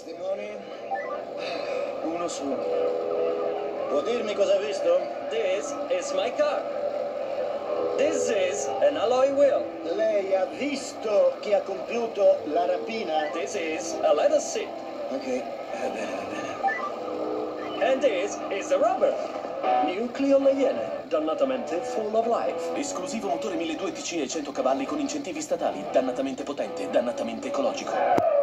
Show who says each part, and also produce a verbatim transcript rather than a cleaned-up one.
Speaker 1: Testimoni? Uno solo. Può dirmi cosa ha visto?
Speaker 2: This is my car. This is an alloy wheel.
Speaker 1: Lei ha visto chi ha compiuto la rapina?
Speaker 2: This is a leather seat.
Speaker 1: Ok, va bene, va bene.
Speaker 2: And this is the rubber. New Clio Le Iene, dannatamente full of life.
Speaker 3: Esclusivo motore milleduecento T C e cento cavalli con incentivi statali, dannatamente potente, dannatamente ecologico.